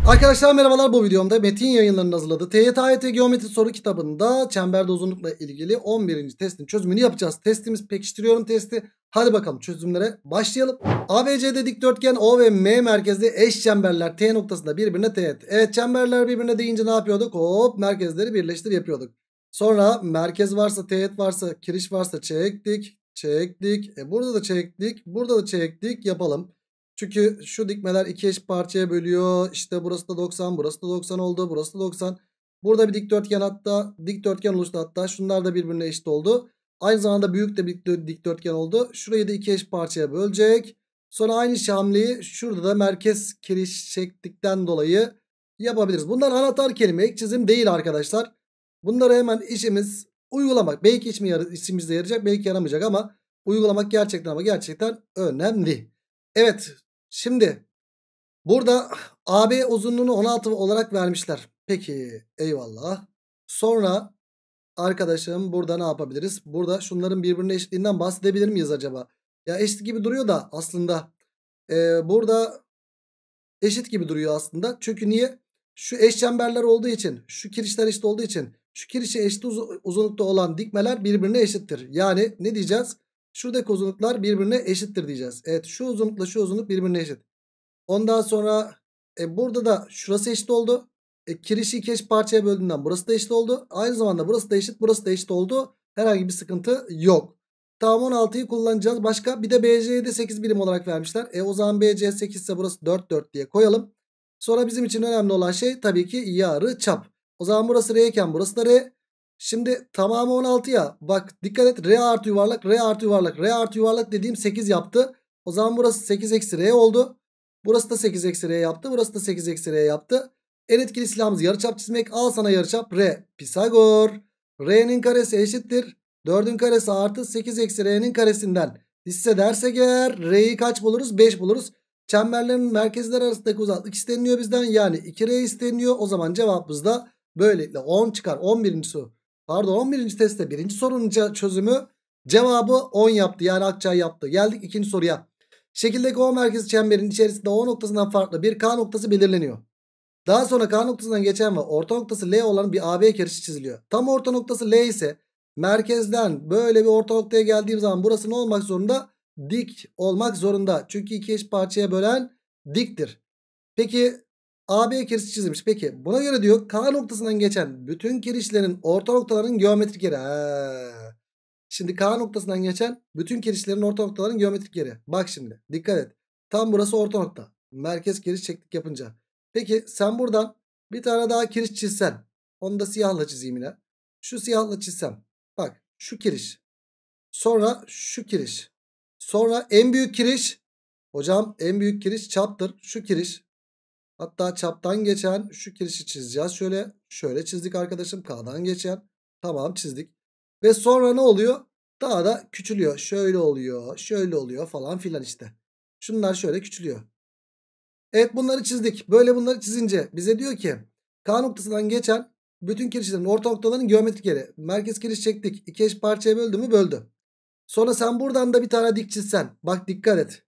Arkadaşlar merhabalar, bu videomda Metin Yayınları'nın hazırladığı TYT Geometri Soru Kitabı'nda çemberde uzunlukla ilgili 11. testin çözümünü yapacağız. Testimiz pekiştiriyorum testi. Hadi bakalım çözümlere başlayalım. ABCD dikdörtgen O ve M merkezli eş çemberler T noktasında birbirine teğet. Evet, çemberler birbirine değince ne yapıyorduk? Hop, merkezleri birleştir yapıyorduk. Sonra merkez varsa, teğet varsa, kiriş varsa çektik. Burada da çektik. Burada da çektik yapalım. Çünkü şu dikmeler iki eş parçaya bölüyor. İşte burası da 90, burası da 90 oldu, burası da 90. Burada bir dikdörtgen, hatta dikdörtgen oluştu, hatta şunlar da birbirine eşit oldu. Aynı zamanda büyük de bir dikdörtgen oldu. Şurayı da iki eş parçaya bölecek. Sonra aynı hamleyi şurada da merkez kiriş çektikten dolayı yapabiliriz. Bunlar anahtar kelime, ek çizim değil arkadaşlar. Bunları hemen işimiz uygulamak. Belki işimize yarayacak, belki yaramayacak ama uygulamak gerçekten önemli. Evet, şimdi burada AB uzunluğunu 16 olarak vermişler. Peki, eyvallah. Sonra arkadaşım burada ne yapabiliriz? Burada şunların birbirine eşitliğinden bahsedebilir miyiz acaba? Ya eşit gibi duruyor da aslında burada eşit gibi duruyor aslında. Çünkü niye? Şu eşçemberler olduğu için, şu kirişler eşit olduğu için, şu kirişe eşit uzunlukta olan dikmeler birbirine eşittir. Yani ne diyeceğiz? Şuradaki uzunluklar birbirine eşittir diyeceğiz. Evet, şu uzunlukla şu uzunluk birbirine eşit. Ondan sonra burada da şurası eşit oldu. Kirişi iki eş parçaya böldüğünden burası da eşit oldu. Aynı zamanda burası da eşit, burası da eşit oldu. Herhangi bir sıkıntı yok. Tamam, 16'yı kullanacağız. Başka bir de BC'ye de 8 birim olarak vermişler. O zaman BC 8 ise burası 4 4 diye koyalım. Sonra bizim için önemli olan şey tabii ki yarıçap. O zaman burası R iken burası da R. Şimdi tamamı 16 ya. Bak dikkat et, R artı yuvarlak, R artı yuvarlak, R artı yuvarlak dediğim 8 yaptı. O zaman burası 8 eksi R oldu. Burası da 8 eksi R yaptı. Burası da 8 eksi R yaptı. En etkili silahımız yarıçap çizmek. Al sana yarıçap R. Pisagor. R'nin karesi eşittir 4'ün karesi artı 8 eksi R'nin karesinden hissedersek eğer R'yi kaç buluruz? 5 buluruz. Çemberlerin merkezler arasındaki uzaklık isteniyor bizden. Yani 2R isteniyor. O zaman cevabımız da böylelikle 10 çıkar. 11. soru. Pardon, 11. testte birinci sorunun çözümü cevabı 10 yaptı. Yani Akçay yaptı. Geldik ikinci soruya. Şekildeki O merkezi çemberin içerisinde O noktasından farklı bir K noktası belirleniyor. Daha sonra K noktasından geçen ve orta noktası L olan bir AB kerişi çiziliyor. Tam orta noktası L ise merkezden böyle bir orta noktaya geldiğim zaman burası ne olmak zorunda? Dik olmak zorunda. Çünkü iki eş parçaya bölen diktir. Peki AB kerişi çizilmiş. Peki buna göre diyor K noktasından geçen bütün kirişlerin orta noktalarının geometrik yeri. Şimdi K noktasından geçen bütün kirişlerin orta noktaların geometrik yeri. Bak şimdi dikkat et. Tam burası orta nokta. Merkez kiriş çektik yapınca. Peki sen buradan bir tane daha kiriş çizsen. Onu da siyahla çizeyim yine. Şu siyahla çizsem. Bak şu kiriş. Sonra şu kiriş. Sonra en büyük kiriş. Hocam en büyük kiriş çaptır. Şu kiriş. Hatta çaptan geçen şu kirişi çizeceğiz. Şöyle çizdik arkadaşım. K'dan geçen. Tamam, çizdik. Ve sonra ne oluyor? Daha da küçülüyor. Şöyle oluyor. Şöyle oluyor falan filan işte. Şunlar şöyle küçülüyor. Evet, bunları çizdik. Böyle bunları çizince bize diyor ki K noktasından geçen bütün kirişlerin orta noktalarının geometrik yeri. Merkez kiriş çektik. İki eş parçaya böldü mü? Böldü. Sonra sen buradan da bir tane dik çizsen. Bak dikkat et.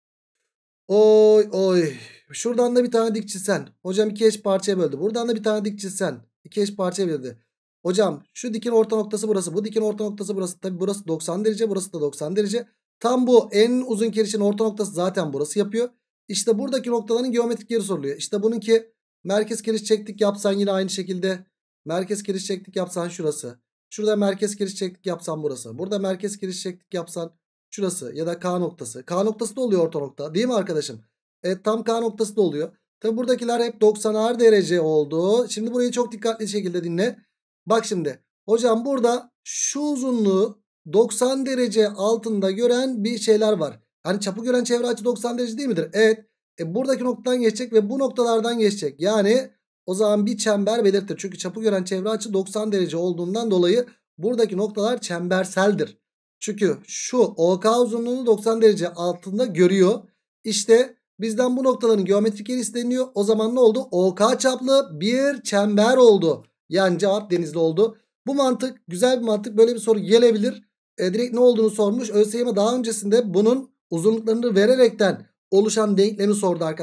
Oy oy. Şuradan da bir tane dik çizsen. Hocam iki eş parçaya böldü. Buradan da bir tane dik çizsen. İki eş parçaya böldü. Hocam şu dikin orta noktası burası. Bu dikin orta noktası burası. Tabi burası 90 derece. Burası da 90 derece. Tam bu en uzun kirişin orta noktası zaten burası yapıyor. İşte buradaki noktaların geometrik yeri soruluyor. İşte bununki merkez kiriş çektik yapsan yine aynı şekilde. Merkez kiriş çektik yapsan şurası. Şurada merkez kiriş çektik yapsan burası. Burada merkez kiriş çektik yapsan şurası ya da K noktası. K noktası da oluyor orta nokta. Değil mi arkadaşım? Evet, tam K noktası da oluyor. Tabi buradakiler hep 90'ar derece oldu. Şimdi burayı çok dikkatli şekilde dinle. Bak şimdi. Hocam burada şu uzunluğu 90 derece altında gören bir şeyler var. Hani çapı gören çevre açı 90 derece değil midir? Evet. Buradaki noktadan geçecek ve bu noktalardan geçecek. Yani o zaman bir çember belirtir. Çünkü çapı gören çevre açı 90 derece olduğundan dolayı buradaki noktalar çemberseldir. Çünkü şu OK uzunluğunu 90 derece altında görüyor. İşte bizden bu noktaların geometrik yeri isteniyor. O zaman ne oldu? OK çaplı bir çember oldu. Yani cevap Denizli oldu. Bu mantık güzel bir mantık. Böyle bir soru gelebilir. Direkt ne olduğunu sormuş. ÖSYM daha öncesinde bunun uzunluklarını vererekten oluşan denklemi sordu arkadaşım.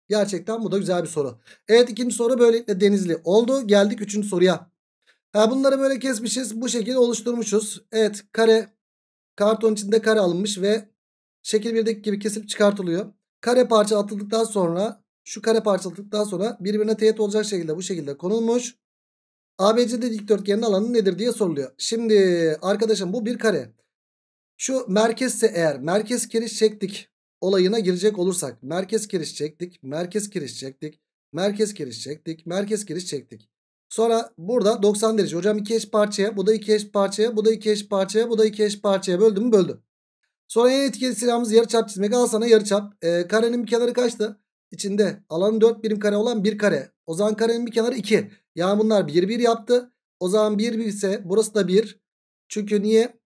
Gerçekten bu da güzel bir soru. Evet, ikinci soru böylelikle Denizli oldu. Geldik üçüncü soruya. Bunları böyle kesmişiz. Bu şekilde oluşturmuşuz. Evet, kare karton içinde kare alınmış ve şekil 1'deki gibi kesilip çıkartılıyor. Kare parça atıldıktan sonra şu kare parça atıldıktan sonra birbirine teğet olacak şekilde bu şekilde konulmuş. ABCD dikdörtgenin alanı nedir diye soruluyor. Şimdi arkadaşım bu bir kare. Şu merkezse eğer merkez kiriş çektik olayına girecek olursak. Merkez kiriş çektik. Merkez kiriş çektik. Merkez kiriş çektik. Merkez kiriş çektik. Sonra burada 90 derece. Hocam iki eş parçaya. Bu da iki eş parçaya. Bu da iki eş parçaya. Bu da iki eş parçaya. Böldü mü? Böldü. Sonra en etkili silahımız yarıçap çizmek. Al sana yarıçap. Karenin bir kenarı kaçtı? İçinde alanı 4 birim kare olan bir kare. O zaman karenin bir kenarı 2. Yani bunlar 1 1 yaptı. O zaman 1 1 ise burası da 1. Çünkü niye?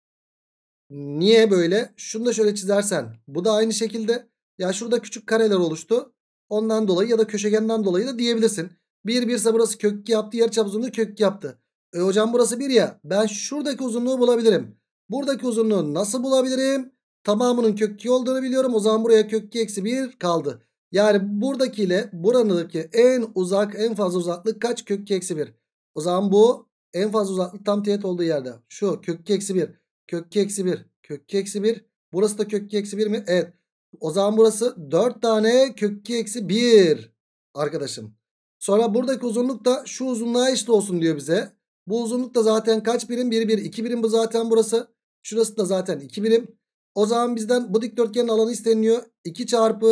Niye böyle? Şunu da şöyle çizersen. Bu da aynı şekilde. Ya şurada küçük kareler oluştu. Ondan dolayı ya da köşegenden dolayı da diyebilirsin. 1 1 ise burası kök 2 yaptı. Yarıçap uzunluğu kök 2 yaptı. Hocam burası 1 ya. Ben şuradaki uzunluğu bulabilirim. Buradaki uzunluğu nasıl bulabilirim? Tamamının kök 2 olduğunu biliyorum. O zaman buraya kök 2 eksi 1 kaldı. Yani buradakiyle buranındaki en uzak en fazla uzaklık kaç? Kök 2 eksi 1. O zaman bu en fazla uzaklık tam teğet olduğu yerde. Şu kök 2 eksi 1. Kök 2 eksi 1. Kök 2 eksi 1. Burası da kök 2 eksi 1 mi? Evet. O zaman burası 4 tane kök 2 eksi 1. Arkadaşım. Sonra buradaki uzunluk da şu uzunluğa eşit olsun diyor bize. Bu uzunluk da zaten kaç birim? 1 1. 2 birim bu zaten burası. Şurası da zaten 2 birim. O zaman bizden bu dikdörtgenin alanı isteniyor. 2 çarpı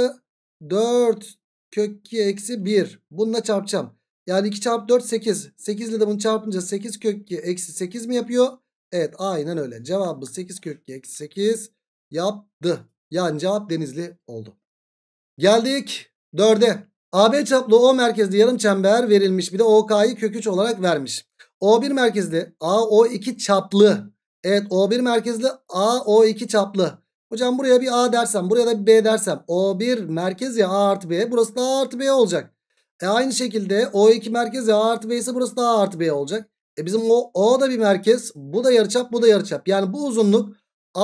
4 kök 2 eksi 1. Bununla çarpacağım. Yani 2 çarpı 4 8. 8 ile de bunu çarpınca 8 kök 2 eksi 8 mi yapıyor? Evet, aynen öyle. Cevabı 8 kök 2 eksi 8 yaptı. Yani cevap Denizli oldu. Geldik 4'e. AB çaplı O merkezli yarım çember verilmiş. Bir de OK'yı kök 3 olarak vermiş. O1 merkezli AO2 çaplı. Evet, O1 merkezli AO2 çaplı. Hocam buraya bir A dersem, buraya da bir B dersem. O1 merkez ya A artı B. Burası da A artı B olacak. Aynı şekilde O2 merkez ya A artı B ise burası da A artı B olacak. Bizim O da bir merkez. Bu da yarıçap, bu da yarıçap. Yani bu uzunluk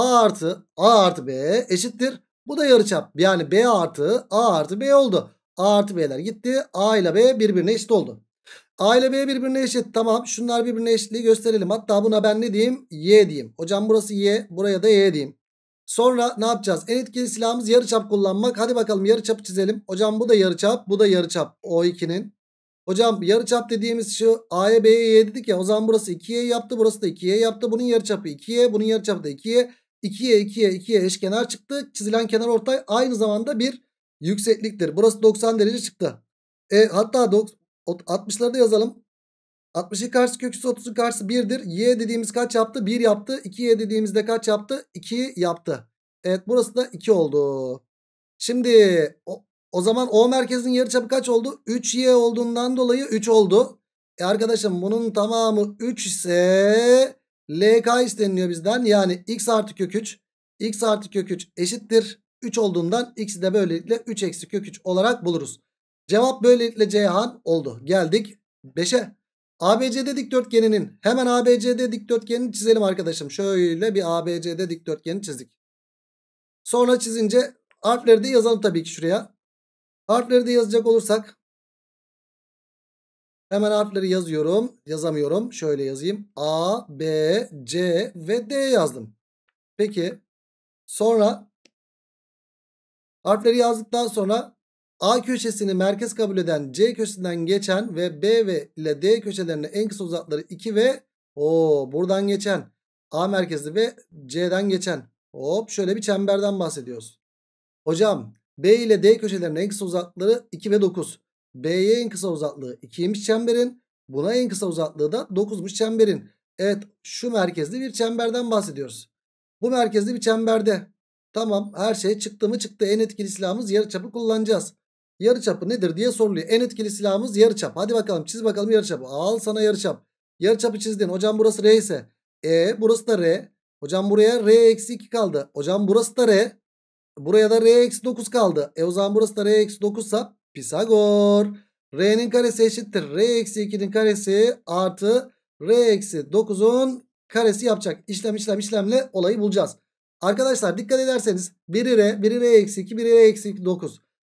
A artı B eşittir. Bu da yarıçap. Yani B artı A artı B oldu. A artı B'ler gitti. A ile B birbirine eşit oldu. A ile B birbirine eşit. Tamam. Şunlar birbirine eşitliği gösterelim. Hatta buna ben ne diyeyim? Y diyeyim. Hocam burası Y. Buraya da Y diyeyim. Sonra ne yapacağız? En etkili silahımız yarıçap kullanmak. Hadi bakalım yarıçapı çizelim. Hocam bu da yarıçap. Bu da yarıçap. O2'nin. Hocam yarıçap dediğimiz şu A'ya B'ye Y dedik ya. O zaman burası 2Y yaptı. Burası da 2Y yaptı. Bunun yarıçapı 2Y. Bunun yarıçapı da 2Y. 2'ye 2'ye 2'ye eşkenar çıktı. Çizilen kenar ortay aynı zamanda bir yüksekliktir. Burası 90 derece çıktı. Hatta 60'ları da yazalım. 60'ın karşısı kök üstü 30'un karşısı 1'dir. Y dediğimiz kaç yaptı? 1 yaptı. 2Y dediğimizde kaç yaptı? 2 yaptı. Evet, burası da 2 oldu. Şimdi o zaman O merkezinin yarıçapı kaç oldu? 3Y olduğundan dolayı 3 oldu. Arkadaşım bunun tamamı 3 ise LK isteniliyor bizden. Yani x artı kök 3. X artı kök 3 eşittir 3 olduğundan x'i de böylelikle 3 eksi kök 3 olarak buluruz. Cevap böylelikle Ceyhan oldu. Geldik 5'e. ABCD dikdörtgeninin hemen ABCD dikdörtgenini çizelim arkadaşım. Şöyle bir ABCD dikdörtgeni çizdik. Sonra çizince harfleri de yazalım tabii ki şuraya. Harfleri de yazacak olursak hemen harfleri yazıyorum. Yazamıyorum. Şöyle yazayım. A, B, C ve D yazdım. Peki sonra harfleri yazdıktan sonra A köşesini merkez kabul eden C köşesinden geçen ve B ve ile D köşelerine en kısa uzakları 2 ve buradan geçen A merkezli ve C'den geçen şöyle bir çemberden bahsediyoruz. Hocam B ile D köşelerine en kısa uzaklıkları 2 ve 9. B'ye en kısa uzaklığı 2'ymiş çemberin. Buna en kısa uzaklığı da 9'muş çemberin. Evet, şu merkezli bir çemberden bahsediyoruz. Bu merkezli bir çemberde. Tamam, her şey çıktı mı çıktı. En etkili silahımız yarıçapı kullanacağız. Yarıçapı nedir diye soruluyor. En etkili silahımız yarıçap. Hadi bakalım çiz bakalım yarıçapı. Al sana yarıçap. Yarıçapı çizdin. Hocam burası R ise. Burası da R. Hocam buraya R eksi 2 kaldı. Hocam burası da R. Buraya da R eksi 9 kaldı. O zaman burası da R eksi 9 ise Pisagor. R'nin karesi eşittir. R eksi 2'nin karesi artı R eksi 9'un karesi yapacak. İşlemle olayı bulacağız. Arkadaşlar dikkat ederseniz biri R, biri R eksi 2, biri R eksi 9.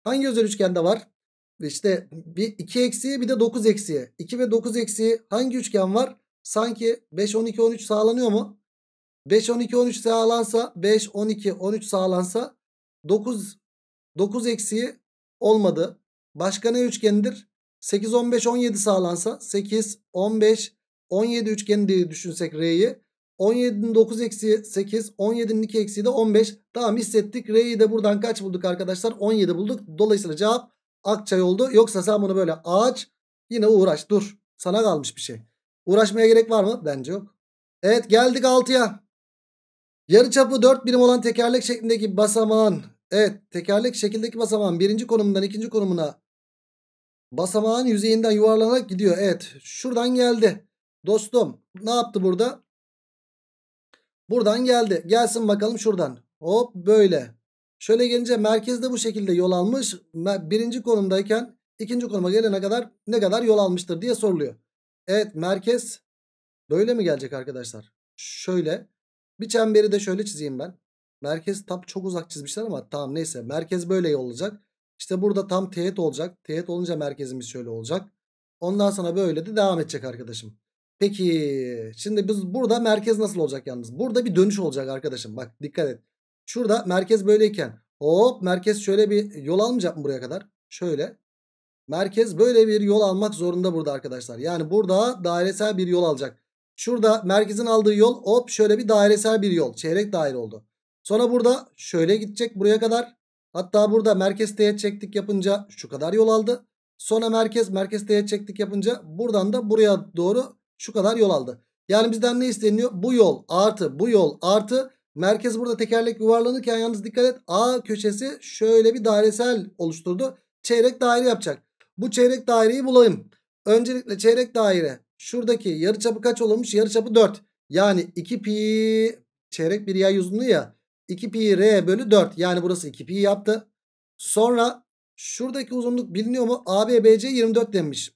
Hangi özel üçgende var? İşte bir 2 eksiği bir de 9 eksiği. 2 ve 9 eksiği hangi üçgen var? Sanki 5, 12, 13 sağlanıyor mu? 5, 12, 13 sağlansa 5, 12, 13 sağlansa 9, 9 eksiği olmadı. Başka ne üçgenidir? 8, 15, 17 sağlansa 8, 15, 17 üçgeni diye düşünsek R'yi. 17'nin 9 eksiği 8, 17'nin 2 eksiği de 15. Tamam, hissettik. R'yi de buradan kaç bulduk arkadaşlar? 17 bulduk. Dolayısıyla cevap Akçay oldu. Yoksa sen bunu böyle aç, yine uğraş, dur. Sana kalmış bir şey. Uğraşmaya gerek var mı? Bence yok. Evet, geldik 6'ya. Yarıçapı 4 birim olan tekerlek şeklindeki basamağın, evet, tekerlek şekildeki basamağın birinci konumundan ikinci konumuna basamağın yüzeyinden yuvarlanarak gidiyor. Evet, şuradan geldi. Dostum ne yaptı burada? Buradan geldi. Gelsin bakalım şuradan. Hop böyle. Şöyle gelince merkezde bu şekilde yol almış. Birinci konumdayken ikinci konuma gelene kadar ne kadar yol almıştır diye soruluyor. Evet, merkez böyle mi gelecek arkadaşlar? Şöyle. Bir çemberi de şöyle çizeyim ben. Merkez tam çok uzak çizmişler ama tamam, neyse. Merkez böyle olacak. İşte burada tam teğet olacak. Teğet olunca merkezimiz şöyle olacak. Ondan sonra böyle de devam edecek arkadaşım. Peki şimdi biz burada merkez nasıl olacak yalnız? Burada bir dönüş olacak arkadaşım. Bak dikkat et. Şurada merkez böyleyken hop merkez şöyle bir yol almayacak mı buraya kadar? Şöyle. Merkez böyle bir yol almak zorunda burada arkadaşlar. Yani burada dairesel bir yol alacak. Şurada merkezin aldığı yol hop şöyle bir dairesel bir yol. Çeyrek daire oldu. Sonra burada şöyle gidecek buraya kadar. Hatta burada merkez teğet çektik yapınca şu kadar yol aldı. Sonra merkez teğet çektik yapınca buradan da buraya doğru şu kadar yol aldı. Yani bizden ne isteniyor? Bu yol artı bu yol artı merkez burada tekerlek yuvarlanırken yalnız dikkat et. A köşesi şöyle bir dairesel oluşturdu. Çeyrek daire yapacak. Bu çeyrek daireyi bulayım. Öncelikle çeyrek daire şuradaki yarıçapı kaç olmuş? Yarıçapı 4. Yani 2 pi çeyrek bir yay uzunluğu ya. 2 pi r bölü 4. Yani burası 2 pi yaptı. Sonra şuradaki uzunluk biliniyor mu? AB BC 24 demiş.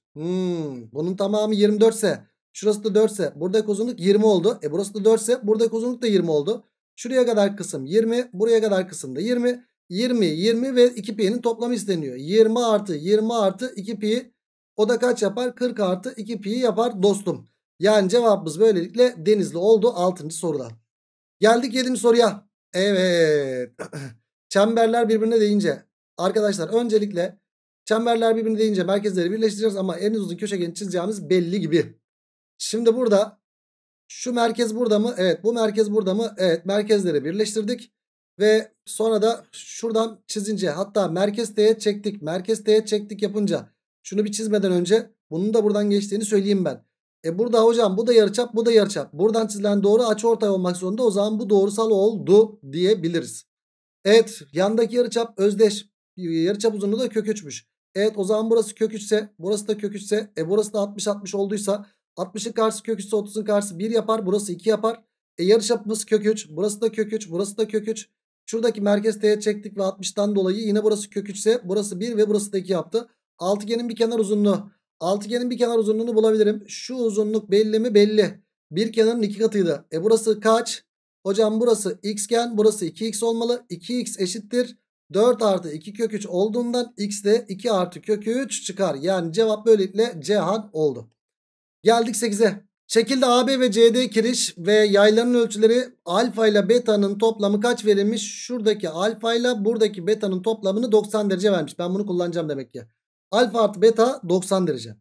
Bunun tamamı 24 ise şurası da 4 ise buradaki uzunluk 20 oldu. Burası da 4 ise buradaki uzunluk da 20 oldu. Şuraya kadar kısım 20. Buraya kadar kısım da 20. 20, 20 ve 2 pi'nin toplamı isteniyor. 20 artı 20 artı 2 pi. O da kaç yapar? 40 artı 2 pi yapar dostum. Yani cevabımız böylelikle Denizli oldu 6. soruda. Geldik 7. soruya. Evet. Çemberler birbirine değince. Arkadaşlar öncelikle çemberler birbirine değince merkezleri birleştireceğiz ama en uzun köşegeni çizeceğimiz belli gibi. Şimdi burada şu merkez burada mı? Evet. Bu merkez burada mı? Evet. Merkezleri birleştirdik. Ve sonra da şuradan çizince, hatta merkez teğet çektik. Merkez teğet çektik yapınca şunu bir çizmeden önce bunun da buradan geçtiğini söyleyeyim ben. Burada hocam bu da yarıçap, bu da yarıçap. Buradan çizilen doğru açıortay olmak zorunda. O zaman bu doğrusal oldu diyebiliriz. Evet, yandaki yarıçap özdeş. Yarıçap uzunluğu da kök 3'müş. Evet, o zaman burası kök 3 ise burası da kök 3 ise burası da 60 60 olduysa 60'ın karşısı kök 3 ise 30'un karşısı 1 yapar. Burası 2 yapar. Yarıçapımız kök 3. Burası da kök 3. Burası da kök 3. Şuradaki merkez teğet çektik ve 60'tan dolayı yine burası kök 3 ise burası 1 ve burası da 2 yaptı. Altıgenin bir kenar uzunluğu. Altıgenin bir kenar uzunluğunu bulabilirim. Şu uzunluk belli mi? Belli. Bir kenarın 2 katıydı. Burası kaç? Hocam burası x'ken burası 2x olmalı. 2x eşittir 4 artı 2 kök 3 olduğundan x de 2 artı kök 3 çıkar. Yani cevap böylelikle Cihan oldu. Geldik 8'e. Şekilde AB ve CD kiriş ve yayların ölçüleri alfa ile beta'nın toplamı kaç verilmiş? Şuradaki alfa ile buradaki beta'nın toplamını 90 derece vermiş. Ben bunu kullanacağım demek ki. Alfa artı beta 90 derece.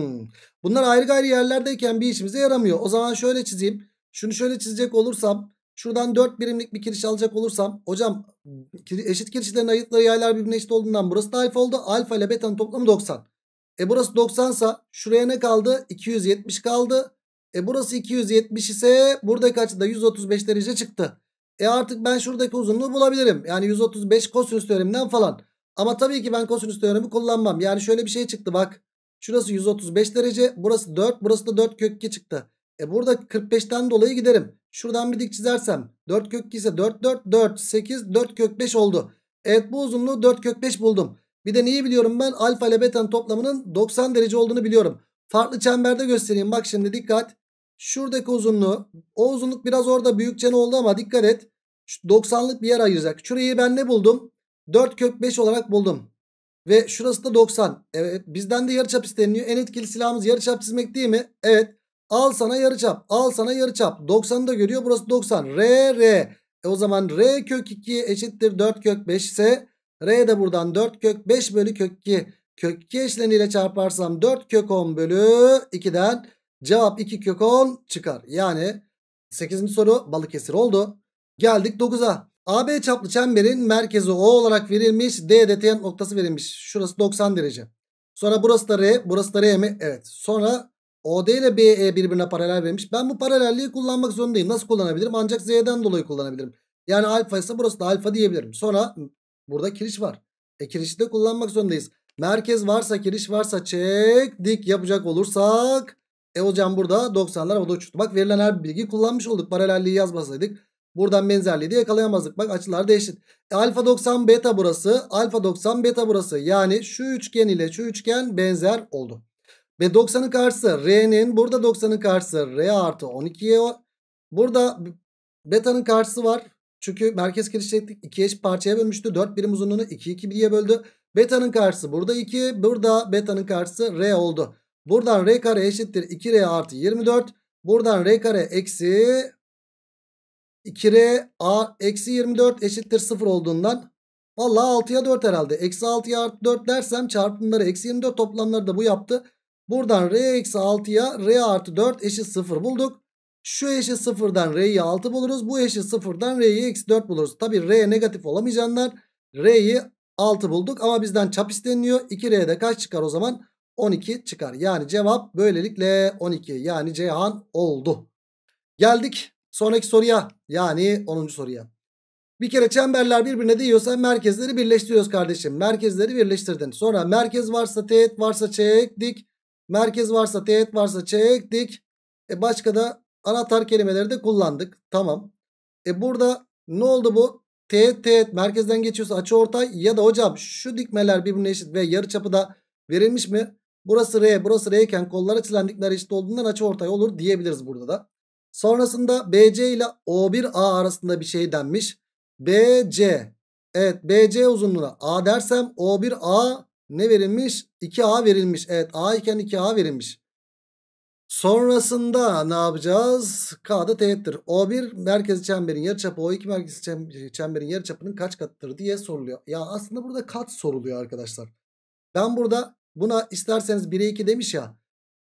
Bunlar ayrı gayrı yerlerdeyken bir işimize yaramıyor. O zaman şöyle çizeyim. Şunu şöyle çizecek olursam, şuradan 4 birimlik bir kiriş alacak olursam, hocam eşit kirişlerin ayıtları yaylar birbirine eşit olduğundan burası da alfa oldu. Alfa ile beta'nın toplamı 90. Burası 90 ise şuraya ne kaldı? 270 kaldı. Burası 270 ise buradaki açı da 135 derece çıktı. Artık ben şuradaki uzunluğu bulabilirim. Yani 135 kosinüs teoreminden falan. Ama tabii ki ben kosinüs teoremi kullanmam. Yani şöyle bir şey çıktı bak. Şurası 135 derece. Burası 4. Burası da 4 kök 2 çıktı. Burada 45'ten dolayı giderim. Şuradan bir dik çizersem 4 kök 2 ise 4 4 4 8 4 kök 5 oldu. Evet, bu uzunluğu 4 kök 5 buldum. Bir de neyi biliyorum ben? Alfa ile beta'nın toplamının 90 derece olduğunu biliyorum. Farklı çemberde göstereyim. Bak şimdi dikkat. Şuradaki uzunluğu. O uzunluk biraz orada büyükçe oldu ama dikkat et. 90'lık bir yer ayıracak. Şurayı ben ne buldum? 4 kök 5 olarak buldum. Ve şurası da 90. Evet, bizden de yarıçap isteniyor. En etkili silahımız yarıçap çizmek değil mi? Evet. Al sana yarıçap. Al sana yarıçap. 90'ı da görüyor. Burası 90. R. O zaman R kök 2 eşittir 4 kök 5 ise R de buradan 4 kök 5 bölü kök 2. Kök 2 eşleniyle çarparsam 4 kök 10 bölü 2'den cevap 2 kök 10 çıkar. Yani 8. soru Balıkesir oldu. Geldik 9'a. AB çaplı çemberin merkezi O olarak verilmiş. D'de teğet noktası verilmiş. Şurası 90 derece. Sonra burası da R. Burası da R mi? Evet. Sonra OD ile BE birbirine paralel verilmiş. Ben bu paralelliği kullanmak zorundayım. Nasıl kullanabilirim? Ancak Z'den dolayı kullanabilirim. Yani alfa ise burası da alfa diyebilirim. Sonra burada kiriş var. Kirişi de kullanmak zorundayız. Merkez varsa, kiriş varsa çek dik yapacak olursak hocam burada 90'lar havada uçtu. Bak verilen her bilgiyi kullanmış olduk. Paralelliği yazmasaydık buradan benzerliği de yakalayamazdık. Bak açılar da eşit. Alfa 90 beta burası. Alfa 90 beta burası. Yani şu üçgen ile şu üçgen benzer oldu. Ve 90'ın karşısı R'nin, burada 90'ın karşısı R artı 12'ye. Burada beta'nın karşısı var. Çünkü merkez kirişlettik 2 eş parçaya bölmüştü. 4 birim uzunluğunu 2 diye böldü. Beta'nın karşısı burada 2. Burada beta'nın karşısı R oldu. Buradan R kare eşittir 2R artı 24. Buradan R kare eksi 2R eksi 24 eşittir 0 olduğundan vallahi 6'ya 4 herhalde. Eksi 6'ya artı 4 dersem çarpımları eksi 24 toplamları da bu yaptı. Buradan R eksi 6'ya R artı 4 eşit 0 bulduk. Şu eşit 0'dan R'yi 6 buluruz. Bu eşit 0'dan R'yi eksi 4 buluruz. Tabi R negatif olamayacağından R'yi 6 bulduk. Ama bizden çap isteniyor. 2R'de kaç çıkar o zaman? 12 çıkar. Yani cevap böylelikle 12. Yani Ceyhan oldu. Geldik sonraki soruya. Yani 10. soruya. Bir kere çemberler birbirine değiyorsa merkezleri birleştiriyoruz kardeşim. Merkezleri birleştirdin. Sonra merkez varsa teğet varsa çektik. Merkez varsa teğet varsa çektik. Başka da anahtar kelimeleri de kullandık. Tamam. Burada ne oldu bu? Teğet merkezden geçiyorsa açıortay ya da hocam şu dikmeler birbirine eşit ve yarıçapı da verilmiş mi? Burası R, burası R iken kollar açılan dikmeler eşit olduğundan açıortay olur diyebiliriz burada da. Sonrasında BC ile O1A arasında bir şey denmiş. BC. Evet, BC uzunluğuna A dersem O1A ne verilmiş? 2A verilmiş. Evet, A iken 2A verilmiş. Sonrasında ne yapacağız? K'da teğettir. O1 merkezi çemberin yarıçapı O2 merkezi çemberin yarıçapının kaç katıdır diye soruluyor. Ya aslında burada kat soruluyor arkadaşlar. Ben burada buna isterseniz 1'e 2 demiş ya.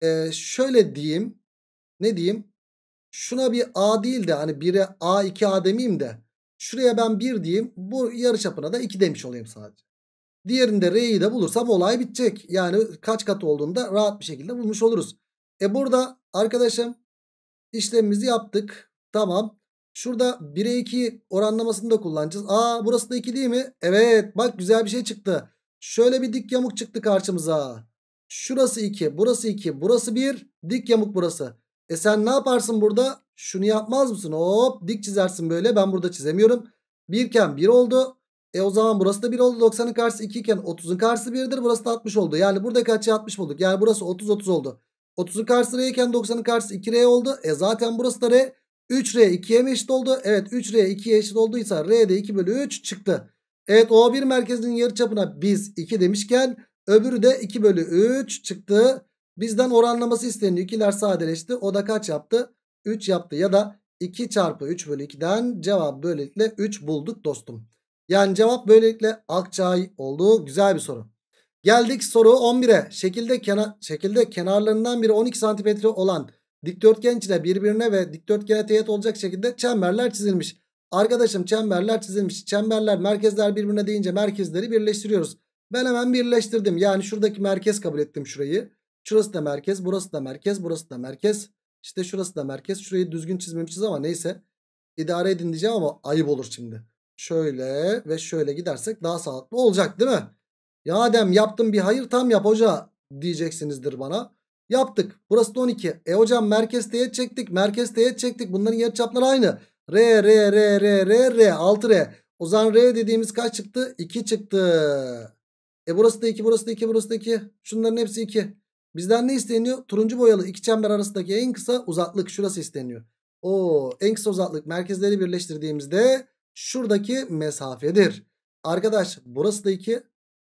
Şöyle diyeyim. Ne diyeyim? Şuna bir A değil de hani 1'e A 2A demeyeyim de. Şuraya ben 1 diyeyim. Bu yarıçapına da 2 demiş olayım sadece. Diğerinde R'yi de bulursam olay bitecek. Yani kaç kat olduğunu da rahat bir şekilde bulmuş oluruz. Burada arkadaşım işlemimizi yaptık. Tamam. Şurada 1'e 2 oranlamasını da kullanacağız. Burası da 2 değil mi? Evet, bak güzel bir şey çıktı. Şöyle bir dik yamuk çıktı karşımıza. Şurası 2, burası 2, burası 1, dik yamuk burası. Sen ne yaparsın burada? Şunu yapmaz mısın? Hop dik çizersin böyle. Ben burada çizemiyorum. 1 iken 1 oldu. O zaman burası da 1 oldu. 90'ın karşısı 2 iken 30'un karşısı 1'dir. Burası da 60 oldu. Yani buradaki açı 60 bulduk. Yani burası 30 oldu. 30'un karşısı R iken 90'ın karşısı 2R oldu. Zaten burası da R. 3R 2'ye mi eşit oldu? Evet, 3R 2'ye eşit olduysa R de 2 bölü 3 çıktı. Evet, O1 merkezinin yarıçapına biz 2 demişken öbürü de 2 bölü 3 çıktı. Bizden oranlaması isteniyor. 2'ler sadeleşti. O da kaç yaptı? 3 yaptı. Ya da 2 çarpı 3 bölü 2'den cevap böylelikle 3 bulduk dostum. Yani cevap böylelikle Akçay oldu. Güzel bir soru. Geldik soru 11'e. Şekilde kenarlarından biri 12 santimetre olan dikdörtgen içine birbirine ve dikdörtgene teğet olacak şekilde çemberler çizilmiş. Arkadaşım çemberler çizilmiş. Çemberler merkezler birbirine deyince merkezleri birleştiriyoruz. Ben hemen birleştirdim. Yani şuradaki merkez kabul ettim şurayı. Şurası da merkez, burası da merkez, burası da merkez. İşte şurası da merkez. Şurayı düzgün çizmemişiz ama neyse. İdare edin diyeceğim ama ayıp olur şimdi. Şöyle ve şöyle gidersek daha sağlıklı olacak değil mi? Ya Adem yaptım bir hayır tam yap hoca diyeceksinizdir bana. Yaptık. Burası da 12. Hocam merkez teğet çektik. Merkez teğet çektik. Bunların yarıçapları aynı. R 6R. O zaman R dediğimiz kaç çıktı? 2 çıktı. Burası da 2, burası da 2, burası da 2. Şunların hepsi 2. Bizden ne isteniyor? Turuncu boyalı iki çember arasındaki en kısa uzaklık şurası isteniyor. En kısa uzaklık merkezleri birleştirdiğimizde şuradaki mesafedir. Arkadaş burası da 2.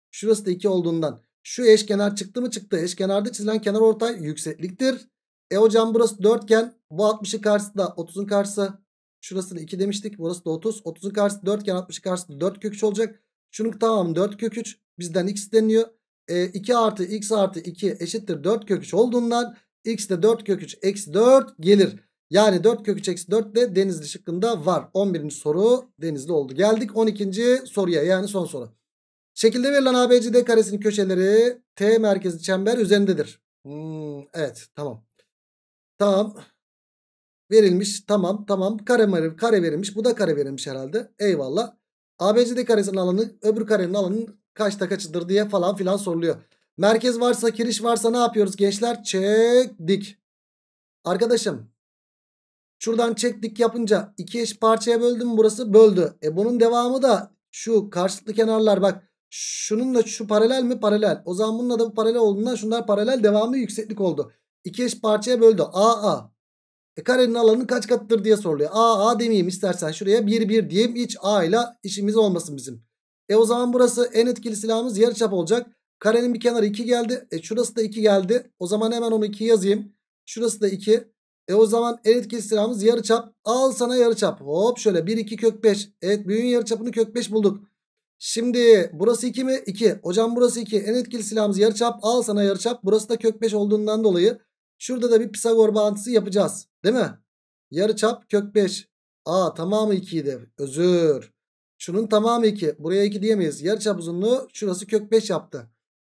Şurası da 2 olduğundan. Şu eşkenar çıktı mı? Çıktı. Eşkenarda çizilen kenarortay yüksekliktir. Hocam burası dörtgen. Bu 60'ın karşısı da 30'un karşısı. Şurası da 2 demiştik. Burası da 30. 30'un karşısı dörtgen, 60'ın karşısı da 4 kök 3 olacak. Şunun tamamı 4 kök 3. Bizden x deniyor. 2 artı x artı 2 eşittir 4 kök 3 olduğundan x de 4 kök 3 eksi 4 gelir. Yani 4 kök 3 eksi 4 de Denizli şıkkında var. 11. soru Denizli oldu. Geldik 12. soruya, yani son soru. Şekilde verilen ABCD karesinin köşeleri T merkezli çember üzerindedir. Evet, tamam. Tamam. Verilmiş. Tamam. Kare verilmiş. Bu da kare verilmiş herhalde. Eyvallah. ABCD karesinin alanı öbür karenin alanının kaçta kaçıdır diye falan filan soruluyor. Merkez varsa, kiriş varsa ne yapıyoruz gençler? Çektik. Arkadaşım, şuradan çektik yapınca iki eş parçaya böldü mü burası? Böldü. Bunun devamı da şu karşılıklı kenarlar, bak. Şununla şu paralel mi? Paralel. O zaman bununla da bu paralel olduğundan şunlar paralel, devamı yükseklik oldu. İki eş parçaya böldü. AA. Karenin alanı kaç katıdır diye soruluyor. A demeyeyim, istersen şuraya 1 diyeyim. Hiç A ile işimiz olmasın bizim. O zaman burası en etkili silahımız yarıçap olacak. Karenin bir kenarı 2 geldi. Şurası da 2 geldi. O zaman hemen onu 2 yazayım. Şurası da 2. O zaman en etkili silahımız yarıçap. Al sana yarıçap. Hop şöyle 1 2 kök 5. Evet, büyüğün yarıçapını kök 5 bulduk. Şimdi burası 2 mi? 2. Hocam burası 2. En etkili silahımız yarıçap. Al sana yarıçap. Burası da kök 5 olduğundan dolayı şurada da bir Pisagor bağıntısı yapacağız. Değil mi? Yarıçap kök 5. Tamamı 2 idi. Özür. Şunun tamamı 2. Buraya 2 diyemeyiz. Yarıçap uzunluğu şurası kök 5 yaptı.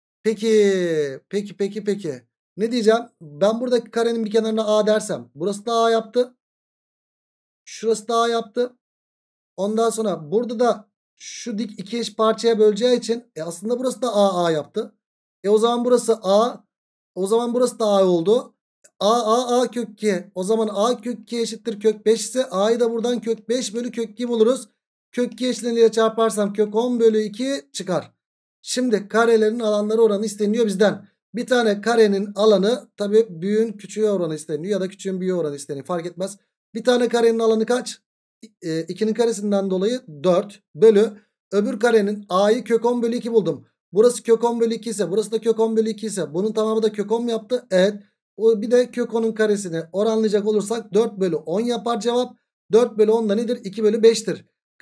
Peki. Ne diyeceğim? Ben buradaki karenin bir kenarına A dersem. Burası da A yaptı. Şurası da A yaptı. Ondan sonra burada da şu dik iki eş parçaya böleceği için aslında burası da A yaptı. O zaman burası A. O zaman burası da A oldu. A kök 2. O zaman A kök 2 eşittir kök 5 ise A'yı da buradan kök 5 bölü kök 2 buluruz. Kök 2 eşleniyle çarparsam kök 10 bölü 2 çıkar. Şimdi karelerin alanları oranı isteniyor bizden. Bir tane karenin alanı, tabi büyüğün küçüğe oranı isteniyor ya da küçüğün büyüğe oranı isteniyor, fark etmez. Bir tane karenin alanı kaç? 2'nin karesinden dolayı 4 bölü öbür karenin A'yı kök 10 bölü 2 buldum. Burası kök 10 bölü 2 ise burası da kök 10 bölü 2 ise bunun tamamı da kök 10 mu yaptı? Evet. Bir de kök 10'un karesini oranlayacak olursak 4 bölü 10 yapar cevap. 4 bölü 10 da nedir? 2 bölü 5'tir.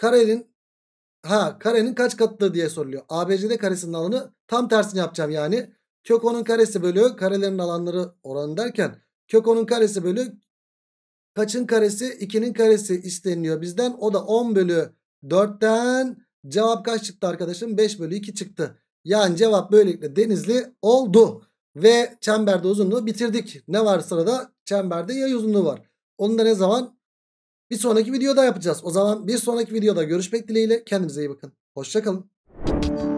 Karenin kaç katıdır diye soruluyor. ABCD karesinin alanı tam tersini yapacağım yani. Kök 10'un karesi bölü karelerin alanları oranı derken kök 10'un karesi bölü kaçın karesi? 2'nin karesi isteniyor bizden. O da 10 bölü 4'ten cevap kaç çıktı arkadaşım? 5 bölü 2 çıktı. Yani cevap böylelikle Denizli oldu. Ve çemberde uzunluğu bitirdik. Ne var sırada? Çemberde yay uzunluğu var. Onu da ne zaman? Bir sonraki videoda yapacağız. O zaman bir sonraki videoda görüşmek dileğiyle. Kendinize iyi bakın. Hoşça kalın.